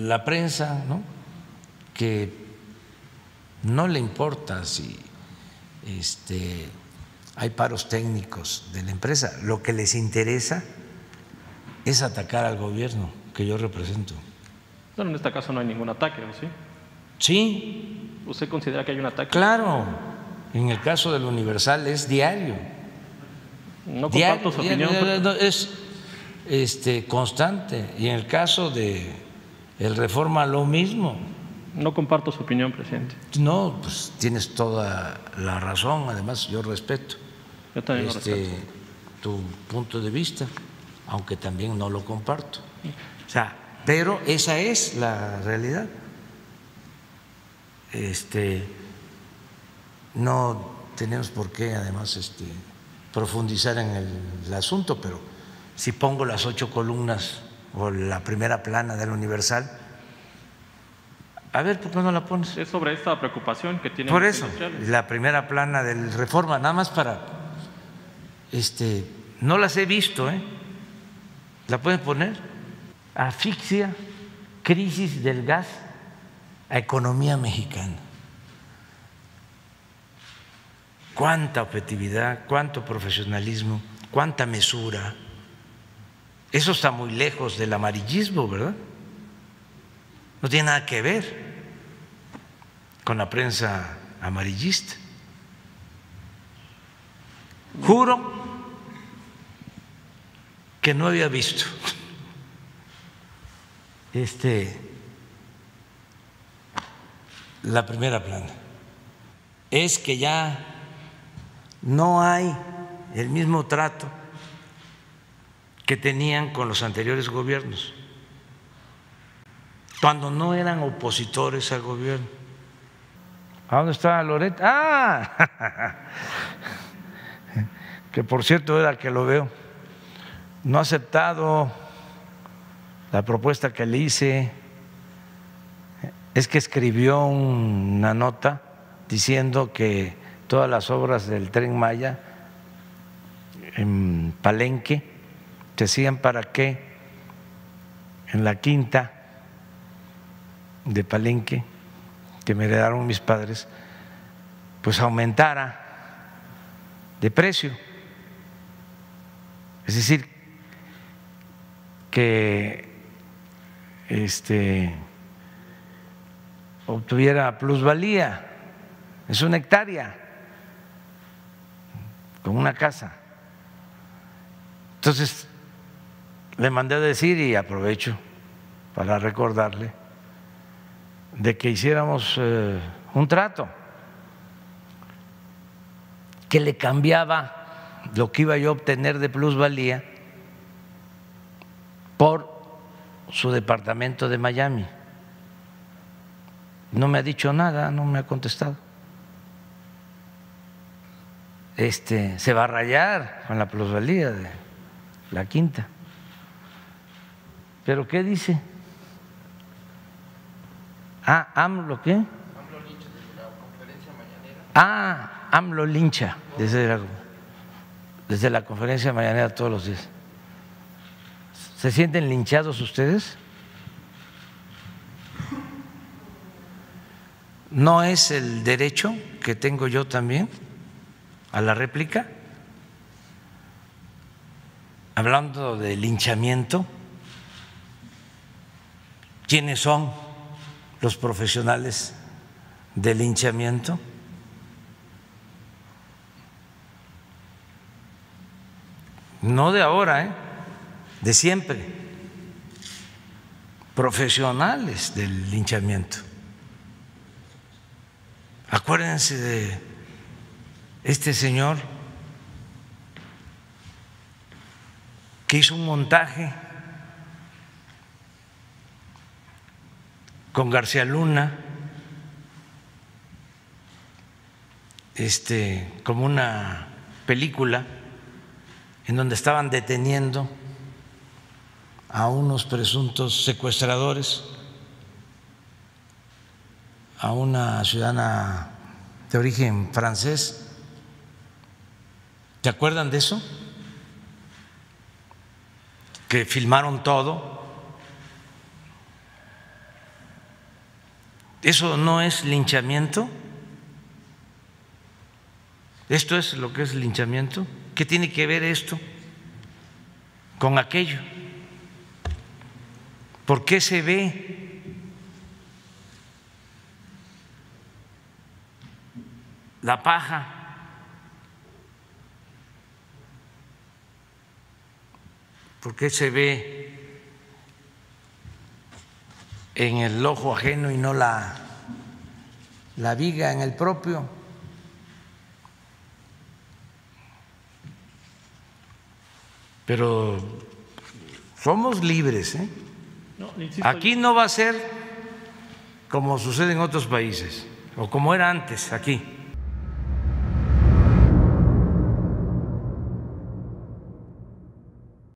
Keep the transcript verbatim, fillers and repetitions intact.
la prensa, ¿no?, que no le importa si este, hay paros técnicos de la empresa, lo que les interesa es atacar al gobierno que yo represento. Bueno, en este caso no hay ningún ataque, ¿o sí? Sí. ¿Usted considera que hay un ataque? Claro, en el caso del Universal es diario. No diario, comparto su diario, opinión. diario, no, es este, constante. Y en el caso de el Reforma lo mismo. No comparto su opinión, presidente. No, pues tienes toda la razón. Además, yo respeto, Yo también este, lo respeto. tu punto de vista, aunque también no lo comparto. O sea, pero esa es la realidad. Este, no tenemos por qué, además, este, profundizar en el, el asunto, pero si pongo las ocho columnas o la primera plana del Universal, a ver, ¿por qué no la pones? Es sobre esta preocupación que tienen Por los eso, industriales. la primera plana del Reforma, nada más para, este, no las he visto, ¿eh? ¿La pueden poner? Asfixia, crisis del gas a economía mexicana. Cuánta objetividad, cuánto profesionalismo, cuánta mesura. Eso está muy lejos del amarillismo, ¿verdad? No tiene nada que ver con la prensa amarillista. Juro que no había visto este, la primera plana. Es que ya no hay el mismo trato que tenían con los anteriores gobiernos, cuando no eran opositores al gobierno. ¿A dónde está Loret? ¡Ah! Que por cierto era el que lo veo. No ha aceptado la propuesta que le hice. Es que escribió una nota diciendo que todas las obras del Tren Maya en Palenque se hacían para que en la quinta de Palenque que me heredaron mis padres, pues aumentara de precio. Es decir, que este, obtuviera plusvalía. Es una hectárea con una casa. Entonces le mandé a decir, y aprovecho para recordarle, de que hiciéramos eh, un trato que le cambiaba lo que iba yo a obtener de plusvalía por su departamento de Miami. No me ha dicho nada, no me ha contestado. Este, se va a rayar con la plusvalía de la quinta. ¿Pero qué dice? Ah, AMLO, ¿qué? AMLO lincha desde la conferencia mañanera. Ah, AMLO lincha desde la, desde la conferencia mañanera todos los días. ¿Se sienten linchados ustedes? ¿No es el derecho que tengo yo también a la réplica? Hablando de linchamiento, ¿quiénes son los profesionales del linchamiento? No de ahora, ¿eh? De siempre, profesionales del linchamiento. Acuérdense de este señor que hizo un montaje con García Luna, este, como una película en donde estaban deteniendo a unos presuntos secuestradores, a una ciudadana de origen francés. ¿Se acuerdan de eso? Que filmaron todo ¿Eso no es linchamiento? ¿Esto es lo que es linchamiento? ¿Qué tiene que ver esto con aquello? ¿Por qué se ve la paja? ¿Por qué se ve en el ojo ajeno y no la, la viga en el propio? Pero somos libres, ¿eh? No, insisto, Aquí no va a ser como sucede en otros países o como era antes aquí.